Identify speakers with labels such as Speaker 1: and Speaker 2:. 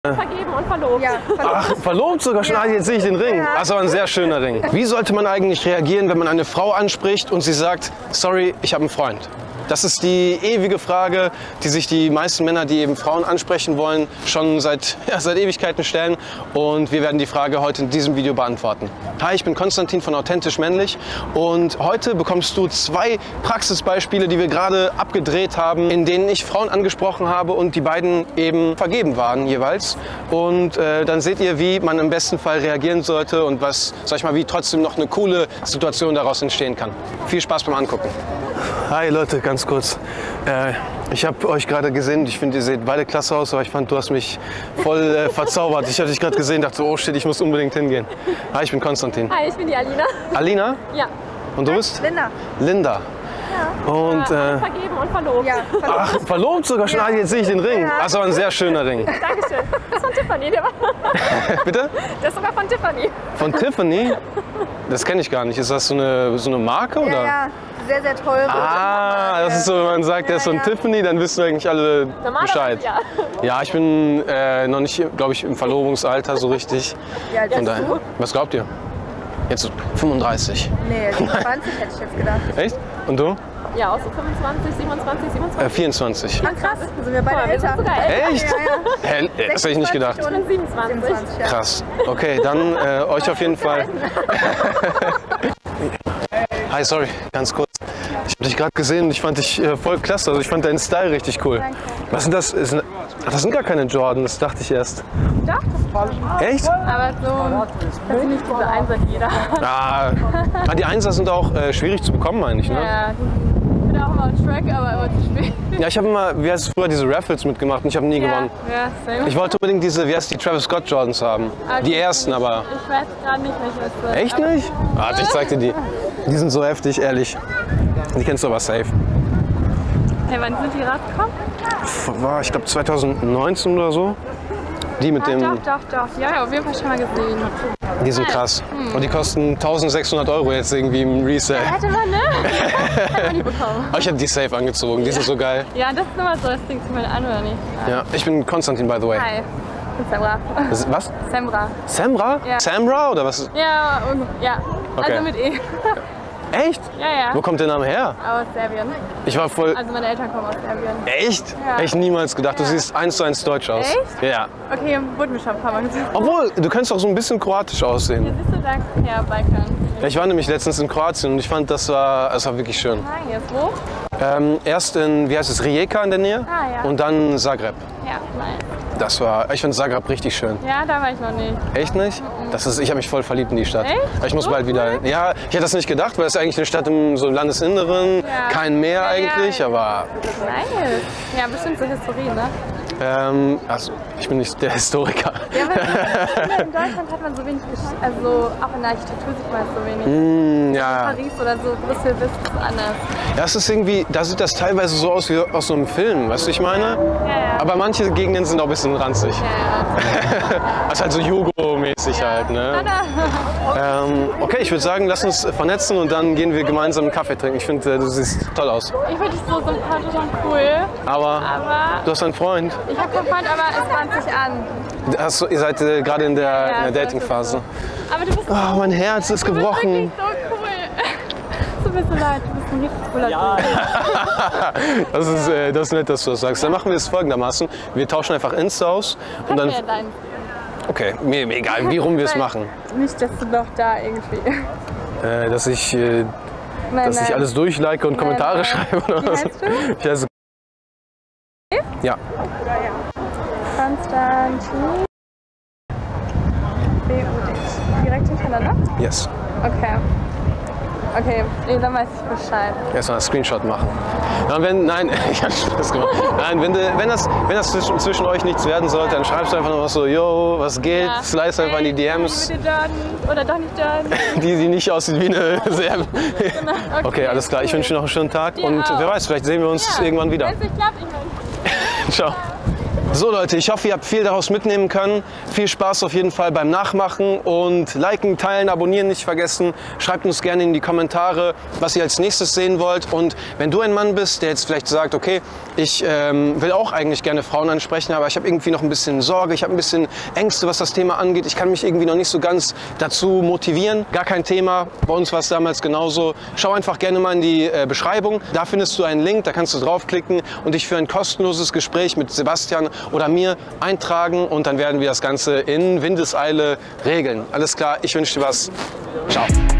Speaker 1: Vergeben und verlobt. Ja, verlobt.
Speaker 2: Ach, verlobt sogar schon? Ja. Ah, jetzt sehe ich den Ring. Das ist aber ein sehr schöner Ring. Wie sollte man eigentlich reagieren, wenn man eine Frau anspricht und sie sagt, sorry, ich habe einen Freund? Das ist die ewige Frage, die sich die meisten Männer, die eben Frauen ansprechen wollen, schon seit Ewigkeiten stellen. Und wir werden die Frage heute in diesem Video beantworten. Hi, ich bin Konstantin von Authentisch Männlich und heute bekommst du 2 Praxisbeispiele, die wir gerade abgedreht haben, in denen ich Frauen angesprochen habe und die beiden eben vergeben waren jeweils. Und dann seht ihr, wie man im besten Fall reagieren sollte und was, sag ich mal, wie trotzdem noch eine coole Situation daraus entstehen kann. Viel Spaß beim Angucken. Hi Leute, ganz kurz. Ich habe euch gerade gesehen, ich finde, ihr seht beide klasse aus, aber ich fand, du hast mich voll verzaubert. Ich habe dich gerade gesehen, dachte so, oh shit, ich muss unbedingt hingehen. Hi, ich bin Konstantin.
Speaker 1: Hi, ich bin die Alina.
Speaker 2: Alina?
Speaker 1: Ja.
Speaker 2: Und du bist?
Speaker 1: Linda.
Speaker 2: Linda.
Speaker 1: Ja.
Speaker 2: Und
Speaker 1: vergeben und verlobt. Ja, verlobt.
Speaker 2: Ach, verlobt sogar schon? Ja. Ah, jetzt sehe ich den Ring.
Speaker 1: Ja.
Speaker 2: Das ist aber ein sehr schöner Ring.
Speaker 1: Dankeschön. Das ist von Tiffany.
Speaker 2: Bitte?
Speaker 1: Das ist sogar von Tiffany.
Speaker 2: Von Tiffany? Das kenne ich gar nicht. Ist das so eine Marke? Oder?
Speaker 1: Ja, ja. Sehr, sehr teure.
Speaker 2: Ah, das ist so, wenn man sagt, der ist von Tiffany, dann wissen eigentlich alle Bescheid.
Speaker 1: Ja.
Speaker 2: Ja, ich bin noch nicht, glaube ich, im Verlobungsalter so richtig.
Speaker 1: Ja,
Speaker 2: von daher. Was glaubt ihr? Jetzt so 35?
Speaker 1: Nee, 20 hätte ich jetzt gedacht.
Speaker 2: Echt? Und du?
Speaker 1: Ja, auch so 25, 27, 27.
Speaker 2: 24.
Speaker 1: Ach krass, sind wir beide älter.
Speaker 2: Echt?
Speaker 1: Ja, ja.
Speaker 2: Hä? Das hätte ich nicht gedacht.
Speaker 1: Ich bin 27. Ja.
Speaker 2: Krass. Okay, dann euch auf jeden Fall. Hi, sorry, ganz kurz. Ich habe dich gerade gesehen und ich fand dich voll klasse. Also ich fand deinen Style richtig cool.
Speaker 1: Danke.
Speaker 2: Was sind das? Das sind gar keine Jordan, das dachte ich erst.
Speaker 1: Doch, das
Speaker 2: Echt?
Speaker 1: aber so, das sind nicht diese Einser, die jeder hat.
Speaker 2: Ah, die Einser sind auch schwierig zu bekommen, meine ich, ne?
Speaker 1: Ja, ich bin auch immer on track, aber immer zu spät.
Speaker 2: Ja, ich habe immer, wie heißt es früher, diese Raffles mitgemacht und ich habe nie gewonnen.
Speaker 1: Ja, same.
Speaker 2: Ich wollte unbedingt diese, wie heißt die Travis Scott Jordans haben.
Speaker 1: Okay.
Speaker 2: Die ersten, aber.
Speaker 1: Ich weiß gerade nicht, welche es sind.
Speaker 2: Echt nicht? Warte, ich zeig dir die. Die sind so heftig, ehrlich. Die kennst du aber safe.
Speaker 1: Hey, wann sind die rausgekommen?
Speaker 2: War, ich glaube 2019 oder so. Die mit dem.
Speaker 1: Doch. Ja, auf jeden Fall schon mal gesehen.
Speaker 2: Die sind krass. Und die kosten 1600 € jetzt irgendwie im Resale.
Speaker 1: Hätte man, ne? Hätte man die bekommen.
Speaker 2: Aber ich hätte die safe angezogen. Die sind so geil.
Speaker 1: Ja, das ist immer so, das Ding zu mir an, oder nicht?
Speaker 2: Ja, ich bin Konstantin, by the way.
Speaker 1: Hi, ich bin Samra.
Speaker 2: Was?
Speaker 1: Samra.
Speaker 2: Samra?
Speaker 1: Ja.
Speaker 2: Samra oder was?
Speaker 1: Ja,
Speaker 2: Okay.
Speaker 1: Also mit E.
Speaker 2: Echt?
Speaker 1: Ja.
Speaker 2: Wo kommt der Name her?
Speaker 1: Aus Serbien.
Speaker 2: Ich war voll.
Speaker 1: Also meine Eltern kommen aus Serbien.
Speaker 2: Echt?
Speaker 1: Ja.
Speaker 2: Hätte ich niemals gedacht. Du siehst 1:1 deutsch aus.
Speaker 1: Echt?
Speaker 2: Ja.
Speaker 1: Okay, wurde mir schon ein paar Mal gesagt.
Speaker 2: Obwohl, du könntest auch so ein bisschen kroatisch aussehen.
Speaker 1: Hier siehst du da, ja, Balkan.
Speaker 2: Ja, ich war nämlich letztens in Kroatien und ich fand, das war wirklich schön.
Speaker 1: Nein, jetzt wo?
Speaker 2: Erst in, wie heißt es, Rijeka in der Nähe
Speaker 1: Ja.
Speaker 2: und dann Zagreb.
Speaker 1: Ja, nein.
Speaker 2: Ich fand Zagreb richtig schön.
Speaker 1: Ja, da war ich noch nicht.
Speaker 2: Echt nicht? Ich habe mich voll verliebt in die Stadt.
Speaker 1: Echt?
Speaker 2: Ich muss
Speaker 1: So
Speaker 2: bald wieder.
Speaker 1: cool?
Speaker 2: Ja, ich hätte das nicht gedacht, weil es eigentlich eine Stadt im so Landesinneren,
Speaker 1: Ja.
Speaker 2: kein Meer eigentlich,
Speaker 1: Ja.
Speaker 2: aber.
Speaker 1: Nice. Ja, bestimmt so Historie, ne?
Speaker 2: Also, ich bin nicht der Historiker.
Speaker 1: Ja, weil in Deutschland hat man so wenig, also auch in der Architektur sieht man so wenig.
Speaker 2: Ja.
Speaker 1: Paris oder so, Brüssel ist es anders.
Speaker 2: Ja, es ist irgendwie, da sieht das teilweise so aus wie aus so einem Film, weißt du, ich meine?
Speaker 1: Ja.
Speaker 2: Aber manche Gegenden sind auch ein bisschen ranzig.
Speaker 1: Ja.
Speaker 2: Das ist halt so Jugo-mäßig halt, ne? Okay, ich würde sagen, lass uns vernetzen und dann gehen wir gemeinsam einen Kaffee trinken. Ich finde, du siehst toll aus.
Speaker 1: Ich finde dich so sympathisch und cool.
Speaker 2: Aber du hast einen Freund.
Speaker 1: Ich habe keinen Freund, aber es bahnt sich an.
Speaker 2: Ihr seid gerade in der Dating-Phase.
Speaker 1: So. Aber du bist
Speaker 2: Oh, mein Herz ist gebrochen.
Speaker 1: wirklich so cool. Tut mir so leid, du bist ein richtig cooler Typ.
Speaker 2: Das ist nett, dass du das sagst. Dann machen wir es folgendermaßen. Wir tauschen einfach Insta aus. Und dann,
Speaker 1: Ja, dein.
Speaker 2: okay, mir egal, wie rum wir es machen.
Speaker 1: Nicht, dass du noch da irgendwie.
Speaker 2: Dass ich
Speaker 1: Nein.
Speaker 2: alles durchlike und Kommentare
Speaker 1: Nein.
Speaker 2: schreibe oder
Speaker 1: Wie
Speaker 2: was.
Speaker 1: heißt du?
Speaker 2: Ich heiße ja.
Speaker 1: Konstantin. B-U-D. Direkt hintereinander?
Speaker 2: Yes.
Speaker 1: Okay, nee, dann weiß ich Bescheid.
Speaker 2: Erstmal einen Screenshot machen. Ja, und wenn ich hab Spaß gemacht. Nein, wenn das zwischen euch nichts werden sollte, dann schreibst du einfach noch was so, yo, was geht?
Speaker 1: Ja.
Speaker 2: Slice einfach in die DMs.
Speaker 1: Bitte Jordan oder doch nicht Jordan.
Speaker 2: Die nicht aussieht wie eine Serbe.
Speaker 1: Genau.
Speaker 2: Okay, alles klar. Ich wünsche dir noch einen schönen Tag
Speaker 1: Dir
Speaker 2: und
Speaker 1: auch.
Speaker 2: wer weiß, vielleicht sehen wir uns irgendwann wieder.
Speaker 1: Wenn es nicht klappt, ich meine.
Speaker 2: Ciao. So Leute, ich hoffe, ihr habt viel daraus mitnehmen können. Viel Spaß auf jeden Fall beim Nachmachen und liken, teilen, abonnieren nicht vergessen. Schreibt uns gerne in die Kommentare, was ihr als nächstes sehen wollt. Und wenn du ein Mann bist, der jetzt vielleicht sagt, okay, ich will auch eigentlich gerne Frauen ansprechen, aber ich habe irgendwie noch ein bisschen Sorge, ich habe ein bisschen Ängste, was das Thema angeht. Ich kann mich irgendwie noch nicht so ganz dazu motivieren. Gar kein Thema, bei uns war es damals genauso. Schau einfach gerne mal in die Beschreibung. Da findest du einen Link, da kannst du draufklicken und dich für ein kostenloses Gespräch mit Sebastian oder mir eintragen und dann werden wir das Ganze in Windeseile regeln. Alles klar, ich wünsche dir was. Ciao.